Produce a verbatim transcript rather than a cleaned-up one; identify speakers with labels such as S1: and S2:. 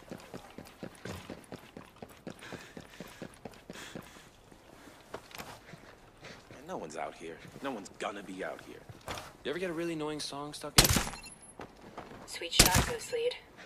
S1: No one's out here. No one's gonna be out here. You ever get a really annoying song stuck in?
S2: Sweet shot, Ghost Lead.